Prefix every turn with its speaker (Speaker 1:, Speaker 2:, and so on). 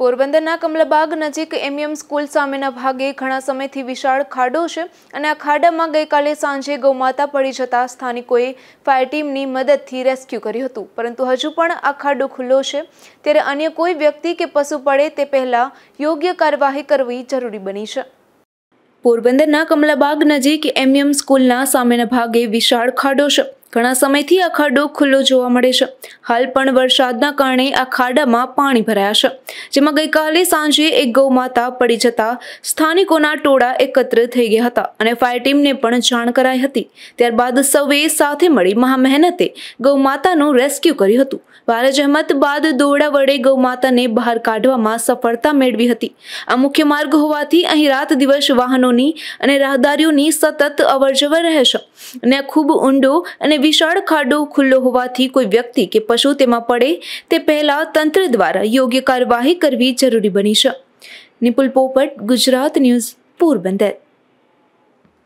Speaker 1: પોરબંદરના કમલાબાગ નજીક MM school સામેના ભાગે ઘણા સમયથી વિશાળ ખાડો છે અને આ ખાડામાં ગઈકાલે સાંજે ગૌમાતા પડી જતા સ્થાનિકોએ ફાયર ટીમની મદદથી રેસ્ક્યુ કર્યું હતું, પરંતુ હજુ પણ આ ખાડો ખુલ્લો છે ત્યારે અન્ય કોઈ વ્યક્તિ કે પશુ પડે તે પહેલા યોગ્ય કાર્યવાહી કરવી જરૂરી બની છે। પોરબંદરના કમલાબાગ નજીક એમએમ સ્કૂલના સામેના ભાગે વિશાળ ખાડો છે। ઘણા સમયથી આ ખાડો ખુલ્લો જોવા મળે છે। હાલ પણ વરસાદના કારણે આ ખાડામાં પાણી ભરાયા છે, જેમાં ગઈકાલે સાંજે એક ગૌમાતા પડી જતા સ્થાનિકોના ટોળા એકત્ર થઈ ગયા હતા અને ફાયર ટીમને પણ જાણ કરાઈ હતી। ત્યારબાદ સૌએ સાથે મળી મહામહેનતે ગૌમાતાનું રેસ્ક્યુ કર્યું હતું। ભારે જહેમત બાદ દોરડા વડે ગૌમાતાને બહાર કાઢવામાં સફળતા મેળવી હતી। આ મુખ્ય માર્ગ હોવાથી અહીં રાત દિવસ વાહનોની અને રાહદારીઓની સતત અવરજવર રહે છે અને આ ખૂબ ઊંડો અને વિશાળ ખાડો ખુલ્લો હોવાથી કોઈ વ્યક્તિ કે પશુ તેમાં પડે તે પહેલા તંત્ર દ્વારા યોગ્ય કાર્યવાહી કરવી જરૂરી બની છે। નિપુલ પોપટ, ગુજરાત ન્યૂઝ, પોરબંદર।